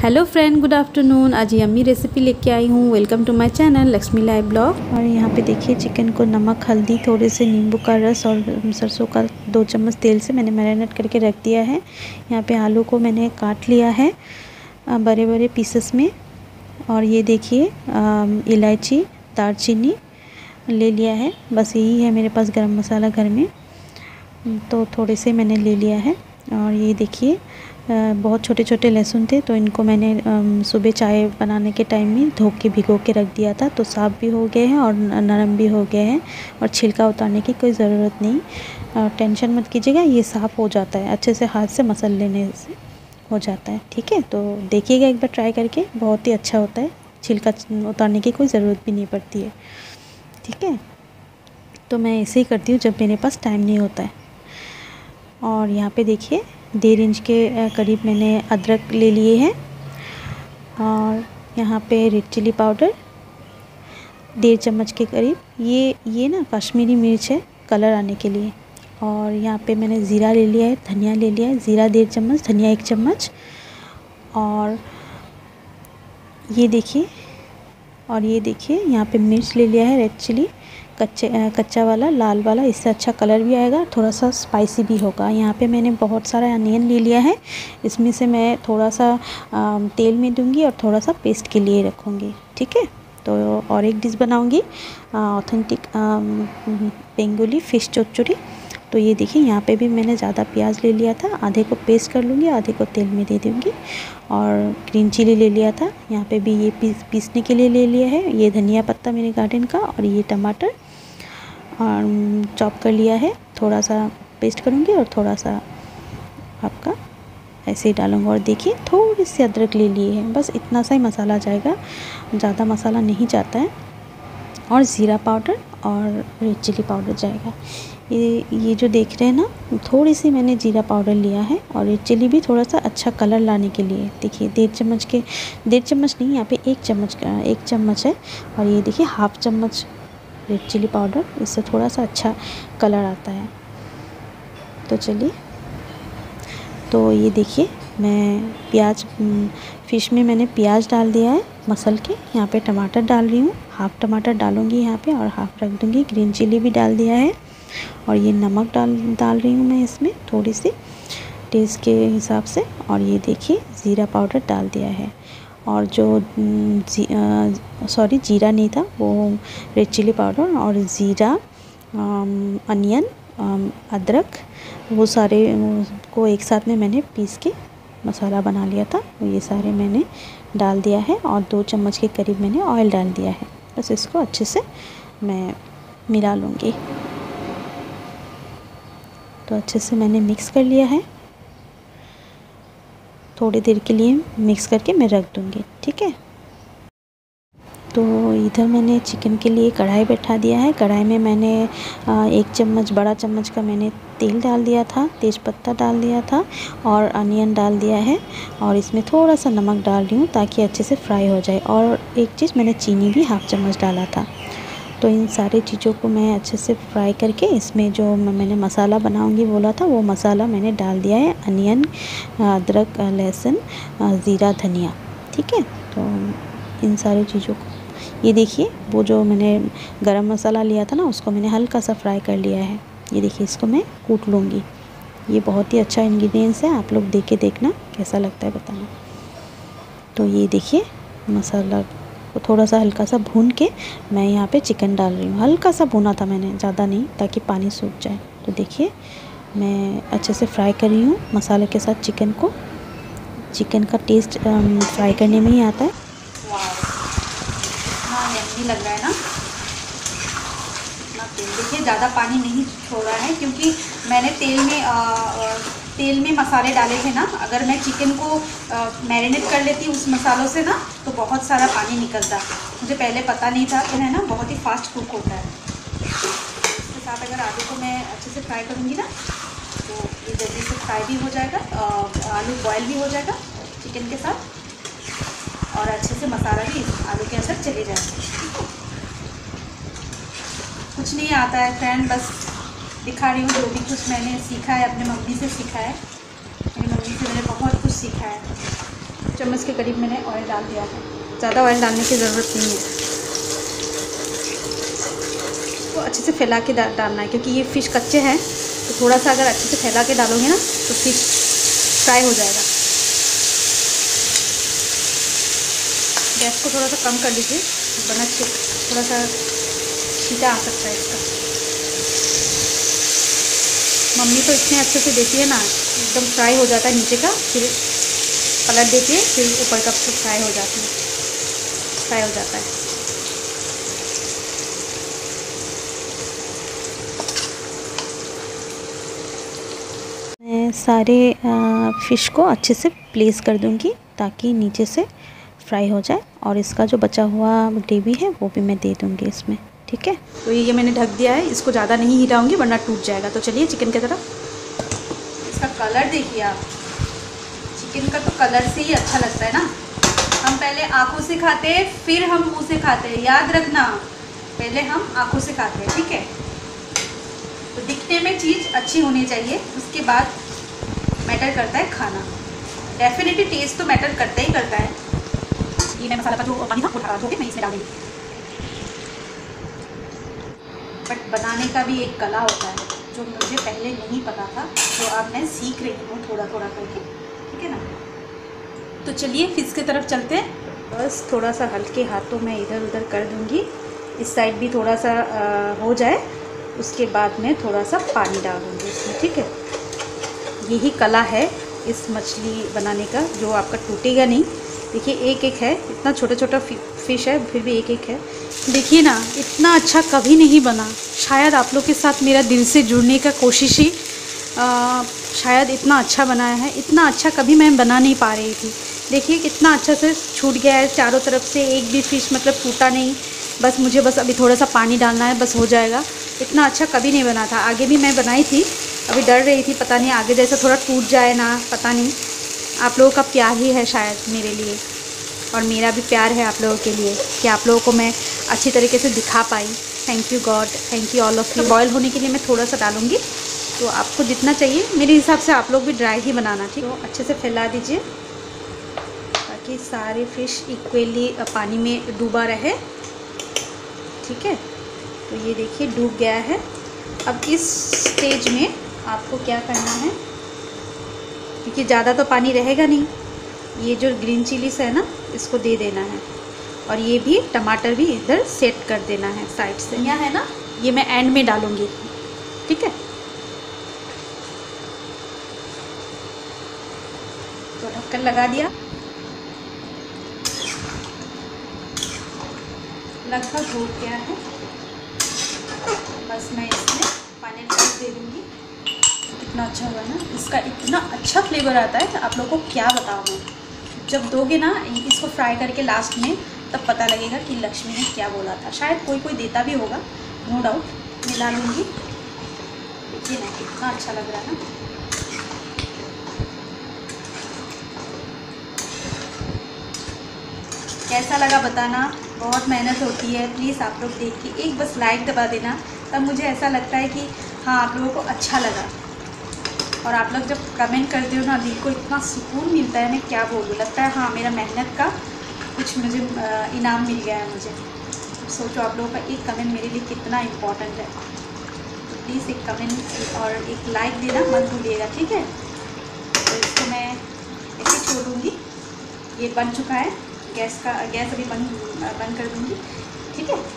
Hello friend, good afternoon. आज yummy recipe लेके आई हूँ। Welcome to my channel Lakshmi live blog. और यहाँ पे देखिए चिकन को नमक, हल्दी, थोड़े से नींबू का रस और सरसों का 2 चम्मच तेल से मैंने मैरिनेट करके रख दिया है। यहाँ पे आलू को मैंने काट लिया है बड़े बड़े पीसेस में। और ये देखिए इलायची, दालचीनी ले लिया है। बस यही है मेरे पास गरम मसाला घर में, तो थोड़े से मैंने ले लिया है। और ये देखिए बहुत छोटे छोटे लहसुन थे, तो इनको मैंने सुबह चाय बनाने के टाइम में धो के भिगो के रख दिया था, तो साफ़ भी हो गए हैं और नरम भी हो गए हैं और छिलका उतारने की कोई ज़रूरत नहीं। टेंशन मत कीजिएगा, ये साफ़ हो जाता है अच्छे से, हाथ से मसल लेने से हो जाता है। ठीक है, तो देखिएगा एक बार ट्राई करके, बहुत ही अच्छा होता है। छिलका उतारने की कोई ज़रूरत भी नहीं पड़ती है। ठीक है, तो मैं ऐसे ही करती हूँ जब मेरे पास टाइम नहीं होता है। और यहाँ पे देखिए 1.5 इंच के करीब मैंने अदरक ले लिए हैं। और यहाँ पे रेड चिली पाउडर 1.5 चम्मच के करीब, ये ना कश्मीरी मिर्च है कलर आने के लिए। और यहाँ पे मैंने ज़ीरा ले लिया है, धनिया ले लिया है। ज़ीरा 1.5 चम्मच, धनिया 1 चम्मच। और ये देखिए यहाँ पे मिर्च ले लिया है, रेड चिली, कच्चा वाला, लाल वाला। इससे अच्छा कलर भी आएगा, थोड़ा सा स्पाइसी भी होगा। यहाँ पे मैंने बहुत सारा अनियन ले लिया है। इसमें से मैं थोड़ा सा तेल में दूंगी और थोड़ा सा पेस्ट के लिए रखूँगी। ठीक है, तो और एक डिश बनाऊँगी ऑथेंटिक बेंगोली फ़िश चौचुरी। तो ये देखिए यहाँ पे भी मैंने ज़्यादा प्याज ले लिया था, आधे को पेस्ट कर लूँगी, आधे को तेल में दे दूँगी। और ग्रीन चिली ले लिया था, यहाँ पे भी ये पीसने के लिए ले लिया है। ये धनिया पत्ता मेरे गार्डन का, और ये टमाटर और चॉप कर लिया है। थोड़ा सा पेस्ट करूँगी और थोड़ा सा आपका ऐसे ही डालूँगा। और देखिए थोड़ी सी अदरक ले लिए है, बस इतना सा ही मसाला जाएगा, ज़्यादा मसाला नहीं जाता है। और ज़ीरा पाउडर और रेड चिली पाउडर जाएगा। ये जो देख रहे हैं ना, थोड़ी सी मैंने जीरा पाउडर लिया है और रेड चिली भी थोड़ा सा अच्छा कलर लाने के लिए। देखिए 1.5 चम्मच नहीं, यहाँ पे 1 चम्मच है। और ये देखिए 1/2 चम्मच रेड चिली पाउडर, इससे थोड़ा सा अच्छा कलर आता है। तो चलिए, तो ये देखिए मैं फ़िश में मैंने प्याज डाल दिया है मसल के। यहाँ पे टमाटर डाल रही हूँ, 1/2 टमाटर डालूँगी यहाँ पे और 1/2 रख दूँगी। ग्रीन चिली भी डाल दिया है। और ये नमक डाल रही हूँ मैं इसमें, थोड़ी सी टेस्ट के हिसाब से। और ये देखिए ज़ीरा पाउडर डाल दिया है। और जो जीरा नहीं था, वो रेड चिली पाउडर और ज़ीरा, अनियन, अदरक, वो सारे को एक साथ में मैंने पीस के मसाला बना लिया था। ये सारे मैंने डाल दिया है और 2 चम्मच के करीब मैंने ऑयल डाल दिया है। बस इसको अच्छे से मैं मिला लूँगी। तो अच्छे से मैंने मिक्स कर लिया है, थोड़ी देर के लिए मिक्स करके मैं रख दूँगी। ठीक है, तो इधर मैंने चिकन के लिए कढ़ाई बैठा दिया है। कढ़ाई में मैंने 1 चम्मच, बड़ा चम्मच का मैंने तेल डाल दिया था, तेज़पत्ता डाल दिया था और अनियन डाल दिया है। और इसमें थोड़ा सा नमक डाल रही हूँ ताकि अच्छे से फ्राई हो जाए। और एक चीज़, मैंने चीनी भी 1/2 चम्मच डाला था। तो इन सारी चीज़ों को मैं अच्छे से फ्राई करके, इसमें जो मैंने मसाला बनाऊंगी बोला था, वो मसाला मैंने डाल दिया है। अनियन, अदरक, लहसुन, ज़ीरा, धनिया। ठीक है, तो इन सारी चीज़ों को, ये देखिए वो जो मैंने गरम मसाला लिया था ना, उसको मैंने हल्का सा फ्राई कर लिया है। ये देखिए, इसको मैं कूट लूँगी। ये बहुत ही अच्छा इंग्रेडिएंट्स है, आप लोग देख के देखना कैसा लगता है, बताना। तो ये देखिए मसाला को थोड़ा सा हल्का सा भून के मैं यहाँ पे चिकन डाल रही हूँ। हल्का सा भुना था मैंने, ज़्यादा नहीं, ताकि पानी सूख जाए। तो देखिए मैं अच्छे से फ्राई कर रही हूँ मसाले के साथ चिकन को। चिकन का टेस्ट फ्राई करने में ही आता है। हाँ, यम्मी लग रहा है ना। देखिए ज़्यादा पानी नहीं छोड़ा है, क्योंकि मैंने तेल में मसाले डाले थे ना। अगर मैं चिकन को मैरिनेट कर लेती उस मसालों से ना, तो बहुत सारा पानी निकलता। मुझे पहले पता नहीं था कि है ना, बहुत ही फास्ट कुक होता है। इसके साथ अगर आलू को मैं अच्छे से फ्राई करूँगी ना, तो ये जल्दी से फ्राई भी हो जाएगा, आलू बॉयल भी हो जाएगा चिकन के साथ, और अच्छे से मसाला भी आलू के अंदर चले जाएगा। कुछ नहीं आता है फ्रेंड, बस दिखा रही हूँ जो भी कुछ मैंने सीखा है, अपने मम्मी से सीखा है। मेरी मम्मी से मैंने बहुत कुछ सीखा है। चम्मच के करीब मैंने ऑयल डाल दिया है। ज़्यादा ऑयल डालने की ज़रूरत नहीं है, तो अच्छे से फैला के डालना है, क्योंकि ये फ़िश कच्चे हैं। तो थोड़ा सा अगर अच्छे से फैला के डालोगे ना तो फ़िश फ्राई हो जाएगा। गैस को थोड़ा सा कम कर लीजिए, वरना थोड़ा सा छींटा आ सकता है इसका। मम्मी तो इतने अच्छे से देती है ना, एकदम फ्राई हो जाता है नीचे का, फिर पलट देती है, फिर ऊपर का फ्राई हो जाता है। मैं सारे फ़िश को अच्छे से प्लेस कर दूंगी ताकि नीचे से फ्राई हो जाए, और इसका जो बचा हुआ ग्रेवी है वो भी मैं दे दूंगी इसमें। ठीक है, तो ये मैंने ढक दिया है, इसको ज़्यादा नहीं हिलाऊंगी वरना टूट जाएगा। तो चलिए चिकन की तरफ। इसका कलर देखिए आप, चिकन का तो कलर से ही अच्छा लगता है ना। हम पहले आँखों से खाते हैं, फिर हम मुँह से खाते हैं, याद रखना, पहले हम आँखों से खाते हैं। ठीक है, तो दिखने में चीज़ अच्छी होनी चाहिए, उसके बाद मैटर करता है खाना। डेफिनेटली टेस्ट तो मैटर करता ही करता है। ये मैं मसाला का जो पानी था उठा धो के मैं इसमें डाल दूँगी। बट बनाने का भी एक कला होता है जो मुझे पहले नहीं पता था, तो अब मैं सीख रही हूँ थोड़ा थोड़ा करके। ठीक है ना, तो चलिए फिश की तरफ चलते हैं। बस थोड़ा सा हल्के हाथों में इधर उधर कर दूँगी, इस साइड भी थोड़ा सा हो जाए, उसके बाद मैं थोड़ा सा पानी डाल दूँगी इसमें। ठीक है, यही कला है इस मछली बनाने का, जो आपका टूटेगा नहीं। देखिए एक एक है, इतना छोटा छोटा फ़िश है, फिर भी एक एक है। देखिए ना, इतना अच्छा कभी नहीं बना। शायद आप लोग के साथ मेरा दिल से जुड़ने का कोशिश ही शायद इतना अच्छा बनाया है। इतना अच्छा कभी मैं बना नहीं पा रही थी। देखिए कितना अच्छा से छूट गया है चारों तरफ से, एक भी फ़िश मतलब टूटा नहीं। बस अभी थोड़ा सा पानी डालना है, बस हो जाएगा। इतना अच्छा कभी नहीं बना था। आगे भी मैं बनाई थी, अभी डर रही थी पता नहीं आगे जैसा थोड़ा टूट जाए ना, पता नहीं। आप लोगों का प्यार ही है शायद मेरे लिए, और मेरा भी प्यार है आप लोगों के लिए कि आप लोगों को मैं अच्छी तरीके से दिखा पाई। Thank you God, thank you all of you. Boil होने के लिए मैं थोड़ा सा डालूँगी, तो आपको जितना चाहिए मेरे हिसाब से आप लोग भी ड्राई ही बनाना। ठीक, तो अच्छे से फैला दीजिए ताकि सारे फ़िश इक्वली पानी में डूबा रहे। ठीक है, तो ये देखिए डूब गया है। अब इस स्टेज में आपको क्या करना है, क्योंकि ज़्यादा तो पानी रहेगा नहीं, ये जो ग्रीन चिलीस है ना इसको दे देना है, और ये भी टमाटर भी इधर सेट कर देना है साइड से। यहाँ है ना, ये मैं एंड में डालूँगी। ठीक है, तो ढक्कन लगा दिया, लगभग हो गया है। बस मैं इसमें फाइनल टच दे दूँगी। कितना अच्छा हुआ ना, इसका इतना अच्छा फ्लेवर आता है, आप लोगों को क्या बताऊँ मैं। जब दोगे ना इसको फ्राई करके लास्ट में, तब पता लगेगा कि लक्ष्मी ने क्या बोला था। शायद कोई कोई देता भी होगा, नो डाउट। मिला लूँगी। देखिए ना कितना अच्छा लग रहा है ना। कैसा लगा बताना, बहुत मेहनत होती है। प्लीज़ आप लोग देख के एक बस लाइक दबा देना, तब मुझे ऐसा लगता है कि हाँ आप लोगों को अच्छा लगा। और आप लोग जब कमेंट करते हो ना, दिल को इतना सुकून मिलता है, मैं क्या बोलूँ। लगता है हाँ मेरा मेहनत का कुछ मुझे इनाम मिल गया है मुझे। सोचो आप लोगों का एक कमेंट मेरे लिए कितना इम्पोर्टेंट है। तो प्लीज़ एक कमेंट और एक लाइक देना मत भूलिएगा। ठीक है, तो इसको मैं ऐसे छोड़ दूँगी। ये बन चुका है, गैस अभी बंद कर दूँगी। ठीक है,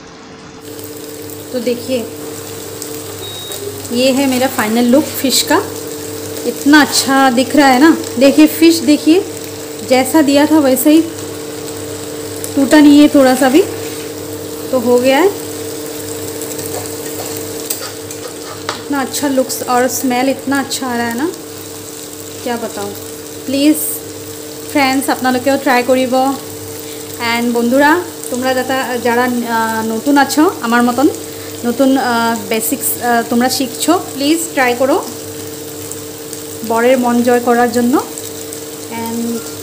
तो देखिए ये है मेरा फाइनल लुक फ़िश का। इतना अच्छा दिख रहा है ना। देखिए फ़िश, देखिए जैसा दिया था वैसा ही, टूटा नहीं है थोड़ा सा भी, तो हो गया है। इतना अच्छा लुक्स और स्मेल इतना अच्छा आ रहा है ना, क्या बताऊँ। प्लीज़ फ्रेंड्स আপনাদেরকেও ট্রাই করিব। এন্ড বন্ধুরা তোমরা যারা নতুন আছো আমার মতন, নতুন বেসিক্স তোমরা শিখছো, প্লিজ ট্রাই করো বরের মন জয় করার জন্য। एंड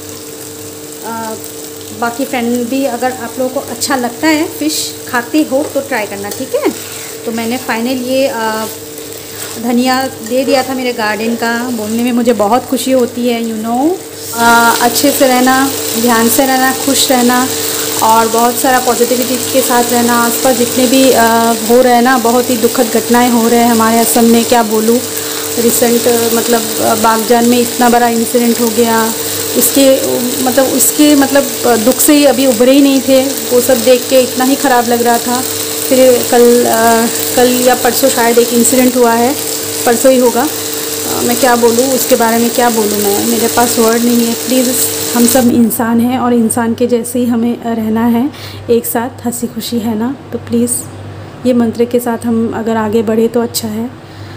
बाकी फ्रेंड भी अगर आप लोगों को अच्छा लगता है, फ़िश खाते हो तो ट्राई करना। ठीक है, तो मैंने फाइनल ये धनिया दे दिया था मेरे गार्डन का। बोलने में मुझे बहुत खुशी होती है, यू नो। अच्छे से रहना, ध्यान से रहना, खुश रहना और बहुत सारा पॉजिटिविटी के साथ रहना। आसपास जितने भी हो रहे हैं ना, बहुत ही दुखद घटनाएं हो रहे हैं हमारे असम में, क्या बोलूँ। रिसेंट मतलब बागजान में इतना बड़ा इंसिडेंट हो गया, उसके दुख से ही अभी उभरे ही नहीं थे। वो सब देख के इतना ही ख़राब लग रहा था। फिर कल या परसों शायद एक इंसिडेंट हुआ है, परसों ही होगा। मैं क्या बोलूँ उसके बारे में, क्या बोलूँ मैं, मेरे पास वर्ड नहीं है। प्लीज़, हम सब इंसान हैं और इंसान के जैसे ही हमें रहना है, एक साथ हंसी खुशी, है ना। तो प्लीज़ ये मंत्र के साथ हम अगर आगे बढ़े तो अच्छा है।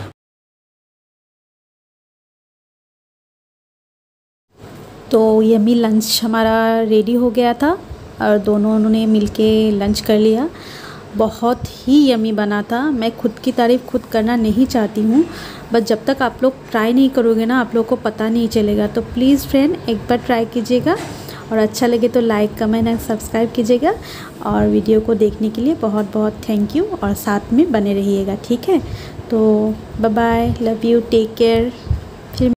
तो यम्मी लंच हमारा रेडी हो गया था और दोनों ने मिलके लंच कर लिया। बहुत ही यम्मी बना था। मैं खुद की तारीफ़ खुद करना नहीं चाहती हूँ, बस जब तक आप लोग ट्राई नहीं करोगे ना, आप लोग को पता नहीं चलेगा। तो प्लीज़ फ्रेंड, एक बार ट्राई कीजिएगा और अच्छा लगे तो लाइक, कमेंट एंड सब्सक्राइब कीजिएगा। और वीडियो को देखने के लिए बहुत बहुत थैंक यू और साथ में बने रहिएगा, ठीक है। तो bye bye, love you, take care.